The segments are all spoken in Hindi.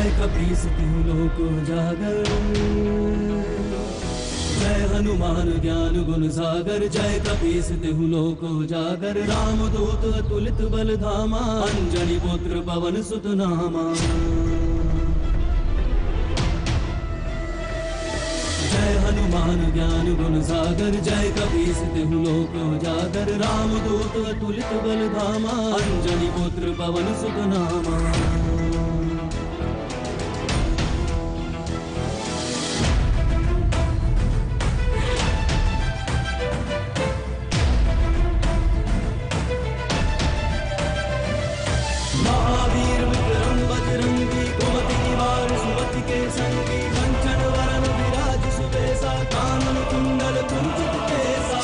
जय कपीस तिहु लोक उजागर, जय हनुमान ज्ञान गुण सागर, जय कपीस तिहु लोक उजागर। रामदूत अतुलित बल धामा, अंजनी पुत्र पवन सुत नामा। जय हनुमान ज्ञान गुण सागर, जय कपीस तिहु लोक उजागर। रामदूत अतुलित बल धामा, अंजनी पुत्र पवन सुत नामा। महावीर विक्रम बजरंगी, कुमति निवार सुमति के संगी। कंचन वरन विराज सुबेसा, कानन कुंडल कुंचित केसा।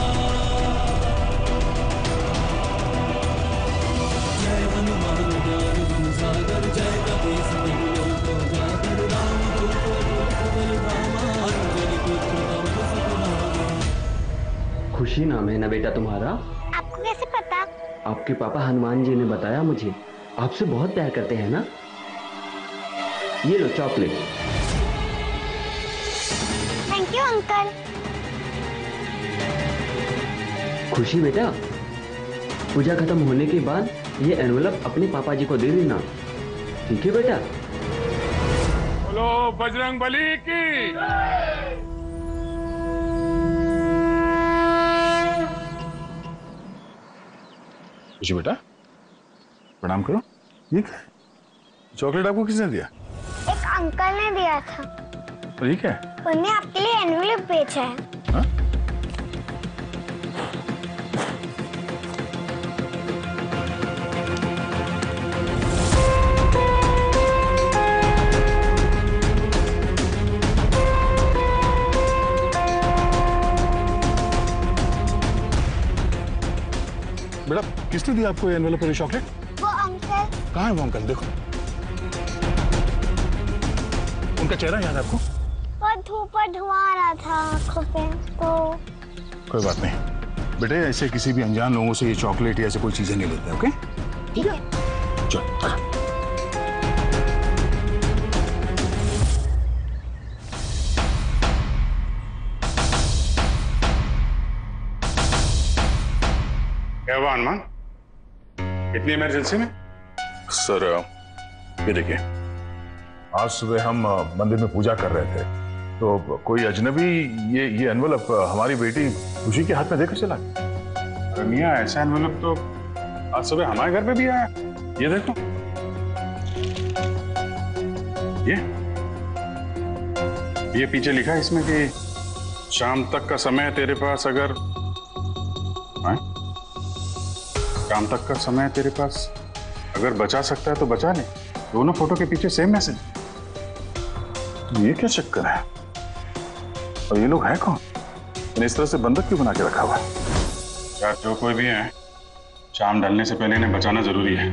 जय हनुमान ज्ञान गुण सागर, जय कपीस तिहु लोक उजागर। रामदूत अतुलित बल धामा, अंजनी पुत्र पवन सुत नामा। खुशी नाम है ना बेटा तुम्हारा? आपको कैसे पता? आपके पापा हनुमान जी ने बताया मुझे। आपसे बहुत प्यार करते हैं ना? ये लो चॉकलेट। Thank you uncle. खुशी बेटा, पूजा खत्म होने के बाद ये एनवलप अपने पापा जी को दे देना, ठीक है बेटा? बोलो बजरंग बली की। खुशी बेटा प्रणाम करो। ये चॉकलेट आपको किसने दिया? एक अंकल ने दिया था। ठीक है, उन्होंने आपके लिए एनवेलप भेजा है। हाँ? बेटा किसने दिया आपको ये एनवेलप और ये चॉकलेट? वो अंकल। कहाँ है वो अंकल? देखो उनका चेहरा याद है आपको? वो धूप और धुआं आ रहा था आंखों पे तो। कोई बात नहीं बेटे, ऐसे किसी भी अनजान लोगों से ये चॉकलेट या ऐसे कोई चीजें नहीं लेते, ओके? ठीक है। चल आजा। क्या हुआ हनुमान, इतनी इमरजेंसी में? सर ये देखिए, आज सुबह हम मंदिर में पूजा कर रहे थे तो कोई अजनबी ये एनवलप हमारी बेटी खुशी के हाथ में देकर चला गया। अरे मियां, ऐसा एनवेलप तो आज सुबह हमारे घर पे भी आया। ये देखो, ये पीछे लिखा है इसमें कि शाम तक का समय तेरे पास, अगर शाम तक का समय तेरे पास अगर बचा सकता है तो बचा ले। दोनों फोटो के पीछे सेम मैसेज। ये क्या चक्कर है? और ये लोग हैं कौन? इन्हें इस तरह से बंधक क्यों बना के रखा हुआ है? यार जो कोई भी है, शाम ढलने से पहले इन्हें बचाना जरूरी है।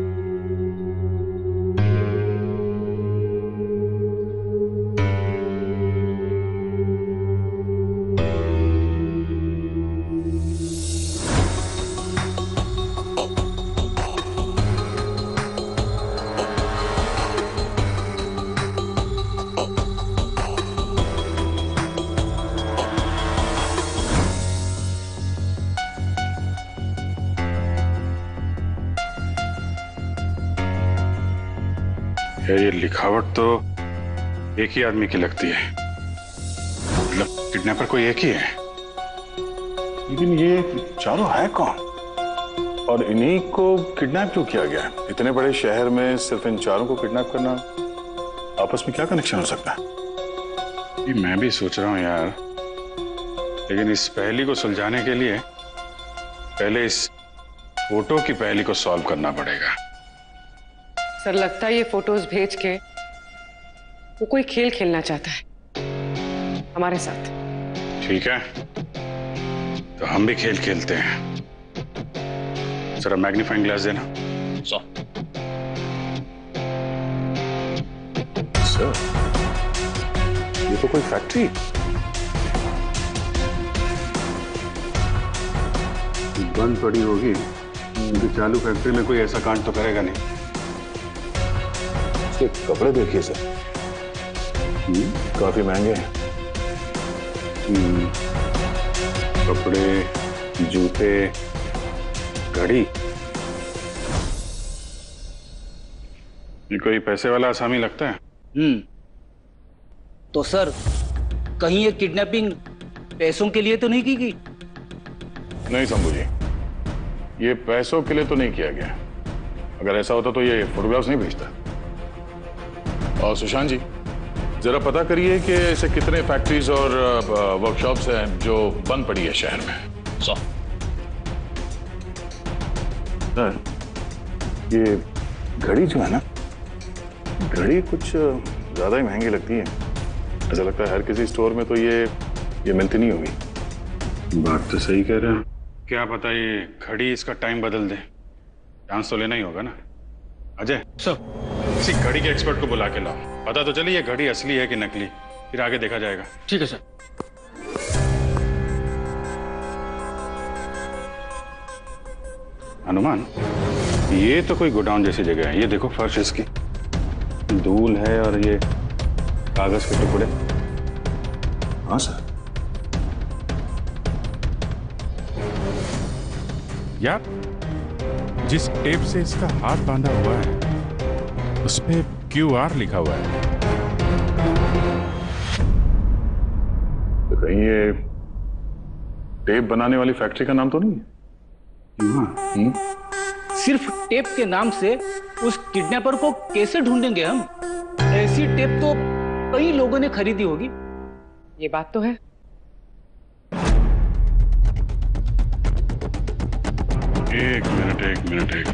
ये लिखावट तो एक ही आदमी की लगती है, मतलब किडनैपर कोई एक ही है। लेकिन ये चारों है कौन? और इन्हीं को किडनैप क्यों किया गया है? इतने बड़े शहर में सिर्फ इन चारों को किडनैप करना, आपस में क्या कनेक्शन हो सकता है? ये मैं भी सोच रहा हूँ यार, लेकिन इस पहेली को सुलझाने के लिए पहले इस फोटो की पहेली को सॉल्व करना पड़ेगा। सर लगता है ये फोटोज भेज के वो कोई खेल खेलना चाहता है हमारे साथ। ठीक है, तो हम भी खेल खेलते हैं। जरा मैग्नीफाइंग ग्लास देना। सर ये तो कोई फैक्ट्री। बंद पड़ी होगी, क्योंकि चालू फैक्ट्री में कोई ऐसा कांड तो करेगा नहीं। इसके कपड़े देखिए सर, काफी महंगे हैं। कपड़े, जूते, घड़ी, ये कोई पैसे वाला आसामी लगता है। तो सर कहीं ये किडनैपिंग पैसों के लिए तो नहीं की गई? नहीं शंभू जी, ये पैसों के लिए तो नहीं किया गया। अगर ऐसा होता तो ये फोटोग्राफ्स नहीं भेजता। और सुशांत जी, जरा पता करिए कि ऐसे कितने फैक्ट्रीज और वर्कशॉप्स हैं जो बंद पड़ी है शहर में। सर, ये घड़ी जो है ना, घड़ी कुछ ज्यादा ही महंगी लगती है। ऐसा लगता है हर किसी स्टोर में तो ये मिलती नहीं होगी। बात तो सही कह रहे हैं। क्या पता ये घड़ी इसका टाइम बदल दे। चांस तो लेना ही होगा ना। अजय सर, किसी घड़ी के एक्सपर्ट को बुला के लाओ, पता तो चले ये घड़ी असली है कि नकली, फिर आगे देखा जाएगा। ठीक है सर। हनुमान, ये तो कोई गोडाउन जैसी जगह है। ये देखो फर्श इसकी, धूल है और ये कागज के टुकड़े। हाँ सर। यार, जिस टेप से इसका हाथ बांधा हुआ है उस पे QR लिखा हुआ है। तो कहीं ये टेप बनाने वाली फैक्ट्री का नाम तो नहीं है? सिर्फ टेप के नाम से उस किडनैपर को कैसे ढूंढेंगे हम? ऐसी टेप तो कई लोगों ने खरीदी होगी। ये बात तो है। एक मिनट।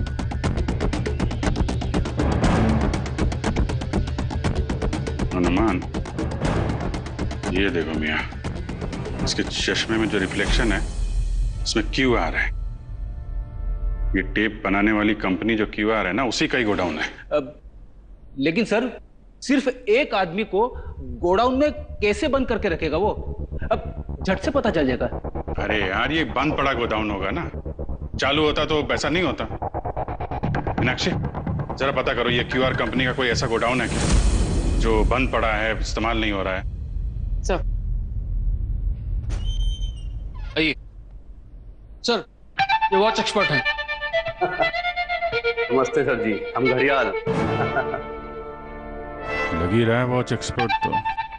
हनुमान, ये देखो मियाँ, इसके चश्मे में जो रिफ्लेक्शन है उसमें QR है। ये टेप बनाने वाली कंपनी जो QR है ना, उसी का ही गोडाउन है। लेकिन सर, सिर्फ एक आदमी को गोडाउन में कैसे बंद करके रखेगा वो? अब झट से पता चल जाएगा। अरे यार, ये बंद पड़ा गोडाउन होगा ना, चालू होता तो वैसा नहीं होता। मीनाक्षी, जरा पता करो ये QR कंपनी का कोई ऐसा गोडाउन है क्या जो बंद पड़ा है, इस्तेमाल नहीं हो रहा है। सर, आइए सर, ये वॉच एक्सपर्ट हैं। नमस्ते सर जी, हम घड़ियाल। लग ही रहा है वॉच एक्सपर्ट तो।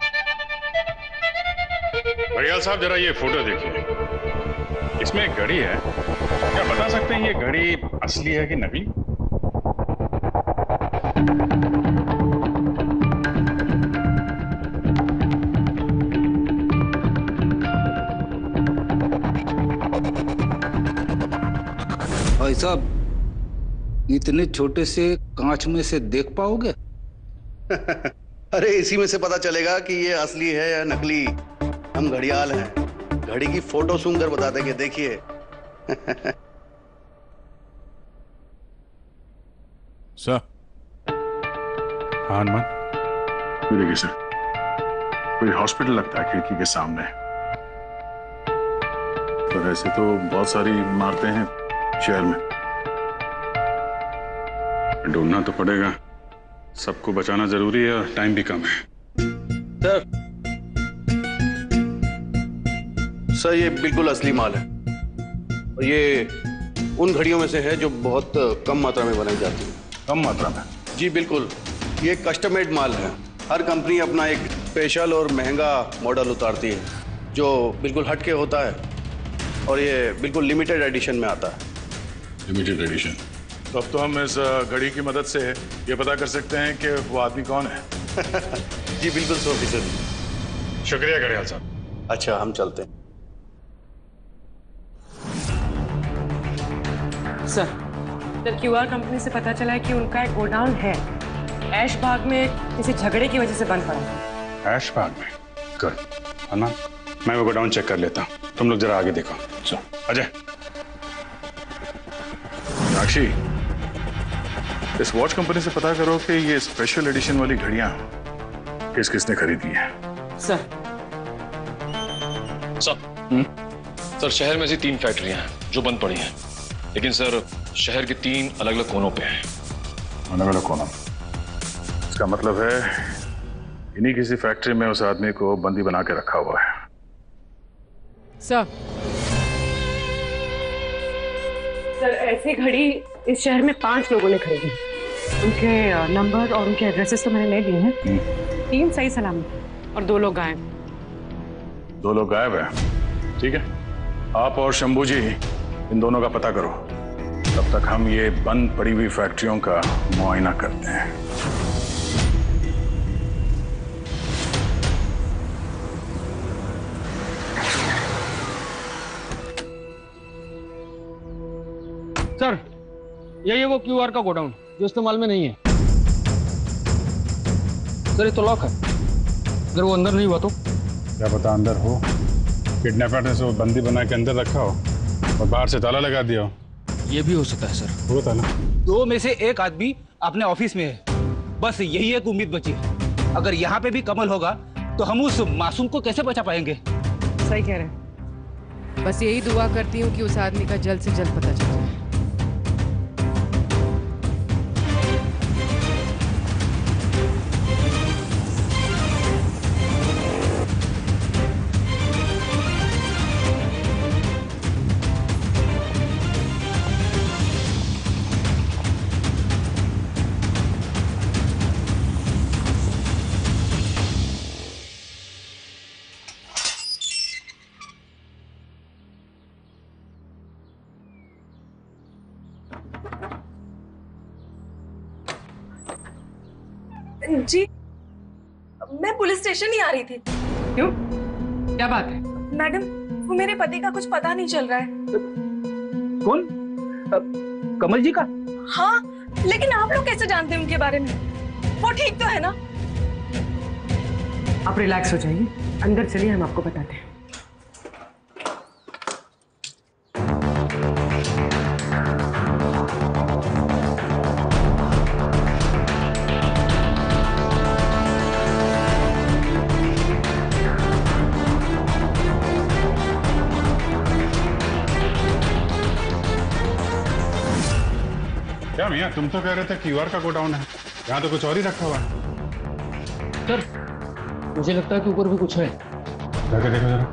घड़ियाल साहब, जरा ये फोटो देखिए, इसमें एक घड़ी है। क्या बता सकते हैं ये घड़ी असली है कि नकली? भाई साहब, इतने छोटे से कांच में से देख पाओगे? अरे इसी में से पता चलेगा कि ये असली है या नकली। हम घड़ियाल हैं, घड़ी की फोटो सुनकर बता देंगे। देखिए। सर। हाँ हनुमान। ये देखिए सर, कोई हॉस्पिटल लगता है खिड़की के सामने, पर ऐसे तो बहुत सारी इमारतें हैं शहर में। ढूंढना तो पड़ेगा, सबको बचाना जरूरी है और टाइम भी कम है। सर, ये बिल्कुल असली माल है और ये उन घड़ियों में से है जो बहुत कम मात्रा में बनाई जाती है। कम मात्रा में? जी बिल्कुल, ये कस्टम मेड माल है। हर कंपनी अपना एक स्पेशल और महंगा मॉडल उतारती है जो बिल्कुल हटके होता है और ये बिल्कुल लिमिटेड एडिशन में आता है। Limited edition? तो अब तो हम इस घड़ी की मदद से ये पता कर सकते हैं कि वो आदमी कौन है। जी बिल्कुल 100%। शुक्रिया घड़ियाल साहब। अच्छा, हम चलते हैं। सर, QR कंपनी से पता चला है कि उनका एक गोडाउन है ऐश बाग में, किसी झगड़े की वजह से बंद पड़ा है। ऐश बाग में? गुड। हनुमान, मैं वो गोडाउन चेक कर लेता हूँ, तुम लोग जरा आगे देखो। चलो अजय। साक्षी, इस वॉच कंपनी से पता करो कि ये स्पेशल एडिशन वाली घड़ियां किस किसने खरीदी है। सर। सर, शहर में ऐसी 3 फैक्ट्रियां हैं जो बंद पड़ी हैं, लेकिन सर शहर के 3 अलग अलग कोनों पे हैं। अलग अलग कोनों? इसका मतलब है इन्हीं किसी फैक्ट्री में उस आदमी को बंदी बना के रखा हुआ है। सर ऐसी घड़ी इस शहर में 5 लोगों ने खरीदी। उनके नंबर और उनके एड्रेसेस तो मैंने ले लिए हैं। 3 सही सलामत और 2 लोग गायब। 2 लोग गायब हैं। ठीक है, आप और शंभू जी इन दोनों का पता करो, तब तक हम ये बंद पड़ी हुई फैक्ट्रियों का मुआयना करते हैं। सर यही है वो क्यूआर का गोडाउन जो इस्तेमाल में नहीं है। सर ये तो लॉक है, अगर वो अंदर नहीं हुआ तो? क्या पता अंदर हो, किडनैपर ने उसको बंदी बना के अंदर रखा हो और बाहर से ताला लगा दिया हो। ये भी हो सकता है सर। होता ना, 2 में से 1 आदमी अपने ऑफिस में है, बस यही एक उम्मीद बची है। अगर यहाँ पे भी कमल होगा तो हम उस मासूम को कैसे बचा पाएंगे? सही कह रहे हैं। बस यही दुआ करती हूँ कि उस आदमी का जल्द से जल्द पता चल जाए। जी मैं पुलिस स्टेशन ही आ रही थी। क्यों, क्या बात है? मैडम वो मेरे पति का कुछ पता नहीं चल रहा है। कौन? कमल जी का? हाँ, लेकिन आप लोग कैसे जानते हैं उनके बारे में? वो ठीक तो है ना? आप रिलैक्स हो जाइए, अंदर चलिए, हम आपको बताते हैं। क्या मियाँ, तुम तो कह रहे थे क्यूआर का गोडाउन है, यहाँ तो कुछ और ही रखा हुआ है। सर मुझे लगता है कि ऊपर भी कुछ है। जाके देखो जरा।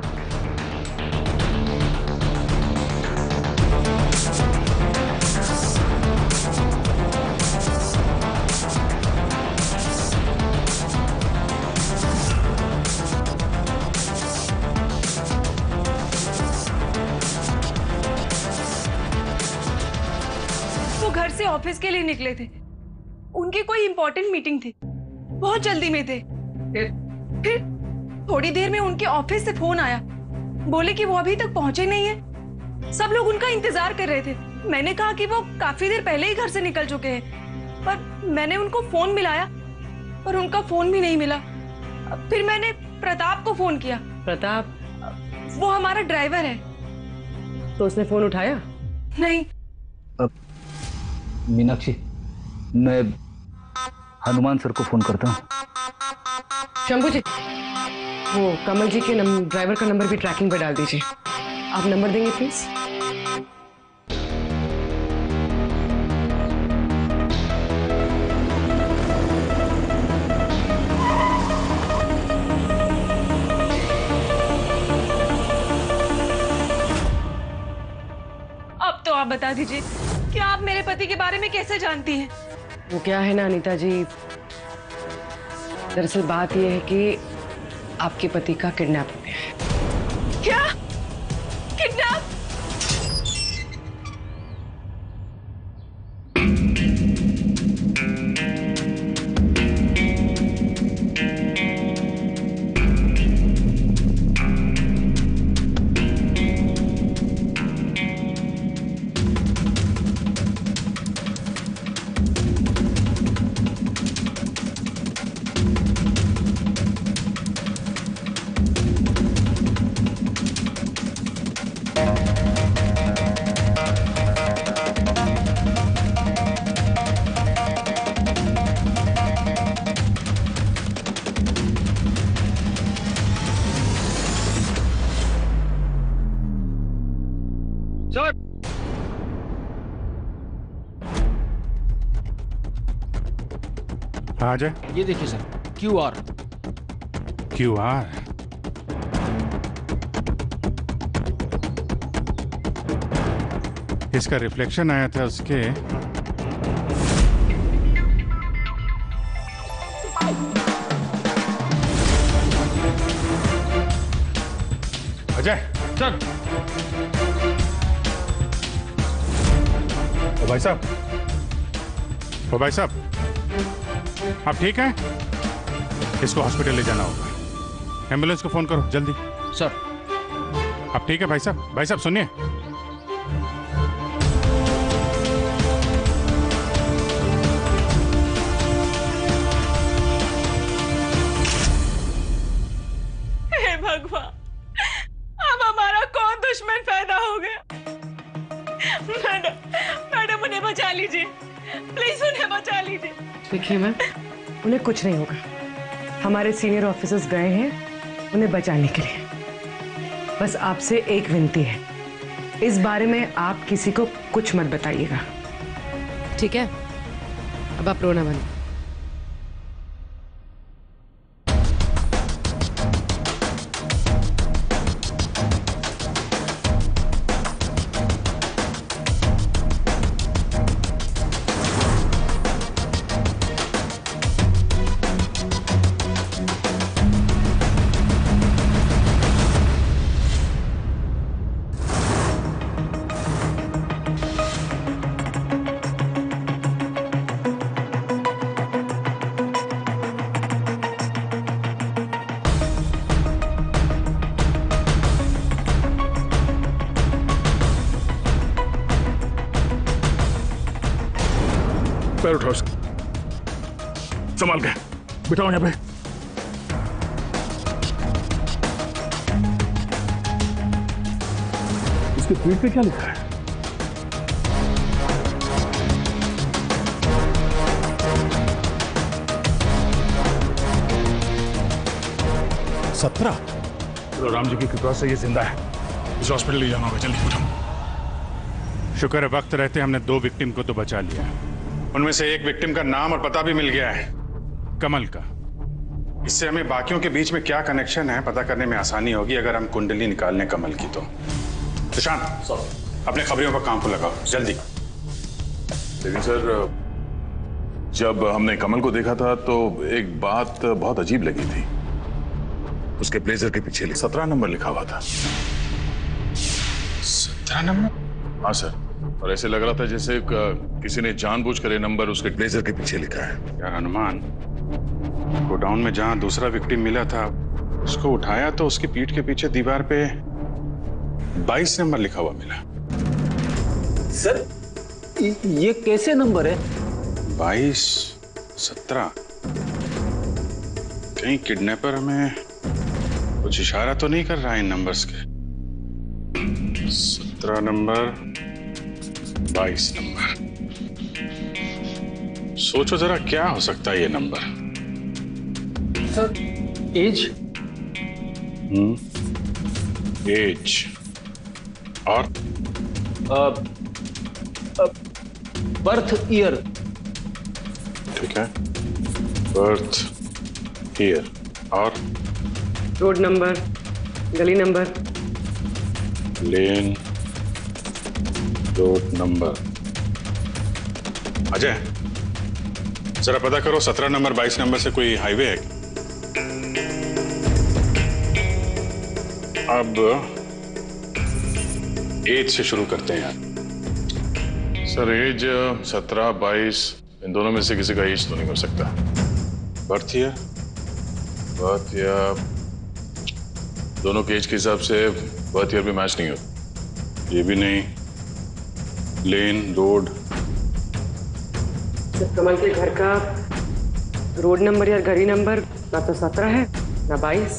वो घर से ऑफिस के लिए निकले थे, उनकी कोई इंपॉर्टेंट मीटिंग थी, बहुत जल्दी में थे। फिर थोड़ी देर में उनके ऑफिस से फोन आया, बोले कि वो अभी तक पहुंचे नहीं है। सब लोग उनका इंतजार कर रहे थे। मैंने कहा कि वो काफी देर पहले ही घर से निकल चुके हैं, पर मैंने उनको फोन मिलाया पर उनका फोन भी नहीं मिला। फिर मैंने प्रताप को फोन किया। प्रताप? वो हमारा ड्राइवर है। तो उसने फोन उठाया नहीं। मीनाक्षी, मैं हनुमान सर को फोन करता हूँ। शंभू जी, वो कमल जी के ड्राइवर का नंबर भी ट्रैकिंग पे डाल दीजिए। आप नंबर देंगे प्लीज? अब तो आप बता दीजिए कि आप मेरे पति के बारे में कैसे जानती हैं? वो क्या है ना अनीता जी, दरअसल बात यह है कि आपके पति का किडनैप हो गया है। क्या? किडनैप? हाँ अजय। ये देखिए सर, QR। QR? इसका रिफ्लेक्शन आया था उसके। अजय सर। ओ भाई साहब, ओ भाई साहब, आप ठीक हैं? इसको हॉस्पिटल ले जाना होगा। एम्बुलेंस को फोन करो जल्दी। सर। आप ठीक है भाई साहब? भाई साहब सुनिए। हे भगवान, अब हमारा कौन दुश्मन पैदा हो गया? मैडम उन्हें बचा लीजिए, प्लीज उन्हें बचा लीजिए। देखिए मैम, उन्हें कुछ नहीं होगा। हमारे सीनियर ऑफिसर्स गए हैं उन्हें बचाने के लिए। बस आपसे एक विनती है, इस बारे में आप किसी को कुछ मत बताइएगा, ठीक है? अब आप रोना बंद। पैर उठाओ, संभाल के बिठाओ यहाँ पे। इसके पीठ पे क्या लिखा है? सत्रह। चलो, राम जी की कृपा से ये जिंदा है। इस हॉस्पिटल ले जाना होगा, जल्दी उठाओ। शुक्र है वक्त रहते हमने 2 विक्टिम को तो बचा लिया। उनमें से एक विक्टिम का नाम और पता भी मिल गया है, कमल का। इससे हमें बाकियों के बीच में क्या कनेक्शन है पता करने में आसानी होगी अगर हम कुंडली निकाल लें कमल की तो। सुशांत, अपने खबरियों पर काम को लगाओ जल्दी। लेकिन सर, जब हमने कमल को देखा था तो एक बात बहुत अजीब लगी थी। उसके ब्लेजर के पीछे 17 नंबर लिखा हुआ था। 17 नंबर? हाँ सर, और ऐसे लग रहा था जैसे किसी ने जानबूझकर ये नंबर उसके ब्लेजर के पीछे लिखा है। यार अनुमान, गोडाउन में जहां दूसरा विक्टिम मिला था उसको उठाया तो उसकी पीठ के पीछे दीवार पे 22 नंबर लिखा हुआ मिला। सर, ये कैसे नंबर है? 22, 17। कहीं किडनैपर हमें कुछ इशारा तो नहीं कर रहा है इन नंबर्स के? 17 नंबर, 22 नंबर। सोचो जरा क्या हो सकता है ये नंबर? Sir, age? एज और बर्थ ईयर। ठीक है, बर्थ ईयर और रोड नंबर, गली number, lane, road number. Ajay, जरा पता करो 17 नंबर 22 नंबर से कोई हाईवे है? अब एज से शुरू करते हैं यार। सर, एज 17, 22 इन दोनों में से किसी का एज तो नहीं हो सकता। Birth year? बर्थ ईयर दोनों के एज के हिसाब से बर्थ ईयर भी मैच नहीं होता। ये भी नहीं। लेन, रोड? कमल के घर का रोड नंबर या गली नंबर ना तो 17 है ना 22।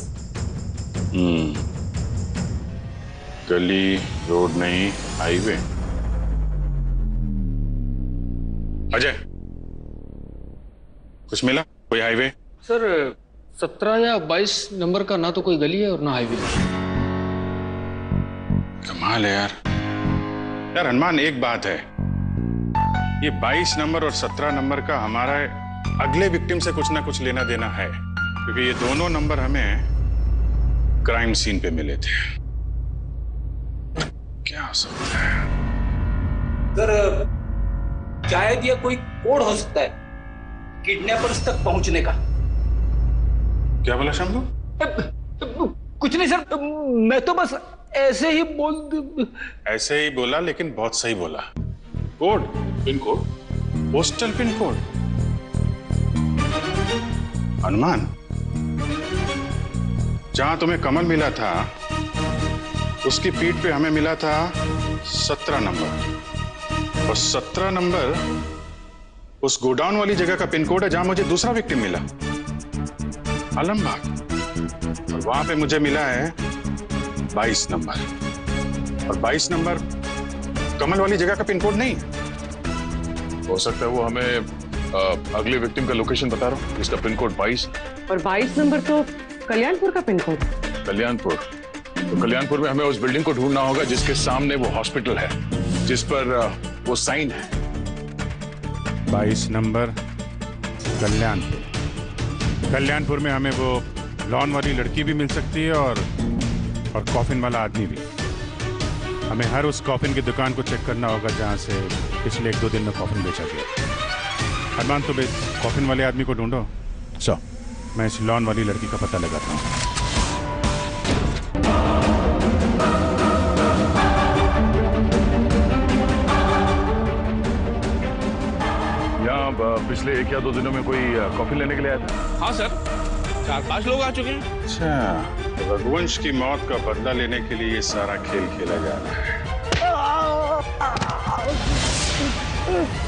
गली, रोड नहीं, हाईवे। अजय, कुछ मिला? कोई हाईवे? सर, 17 या 22 नंबर का ना तो कोई गली है और ना हाईवे। कमाल है यार। यार हनुमान, एक बात है, ये 22 नंबर और 17 नंबर का हमारा अगले विक्टिम से कुछ ना कुछ लेना देना है, क्योंकि ये दोनों नंबर हमें क्राइम सीन पे मिले थे। क्या हो सकता है? सर, शायद ये कोई कोड हो सकता है किडनैपर्स तक पहुंचने का। क्या बोला शंभू? कुछ नहीं सर, मैं तो बस ऐसे ही बोला, लेकिन बहुत सही बोला। Code, pin code, postal pin code. अनुमान, जहां तुम्हें कमल मिला था उसकी पीठ पे हमें मिला था 17 नंबर, और 17 नंबर उस गोडाउन वाली जगह का पिन कोड है जहां मुझे दूसरा विक्टिम मिला, आलमबाग। और वहां पे मुझे मिला है 22 नंबर, और 22 नंबर कमल वाली जगह का पिन कोड नहीं। हो सकता है वो हमें अगले विक्टिम का लोकेशन बता रहा हूँ, इसका पिन कोड 22। और 22 नंबर तो कल्याणपुर का पिन कोड। कल्याणपुर, तो कल्याणपुर में हमें उस बिल्डिंग को ढूंढना होगा जिसके सामने वो हॉस्पिटल है, जिस पर वो साइन है। 22 नंबर कल्याणपुर। कल्याणपुर में हमें वो लॉन वाली लड़की भी मिल सकती है और कॉफिन वाला आदमी भी। हमें हर उस कॉफिन की दुकान को चेक करना होगा जहां से पिछले 1-2 दिन में कॉफिन बेचा गया। अरमान, तुम इस कॉफिन वाले आदमी को ढूंढो। सर, मैं इस लॉन वाली लड़की का पता लगाता हूँ। यहाँ पिछले 1 या 2 दिनों में कोई कॉफी लेने के लिए आया था? हाँ सर, 4-5 लोग आ चुके हैं। अच्छा, रघुवंश की मौत का बदला लेने के लिए ये सारा खेल खेला जा रहा है।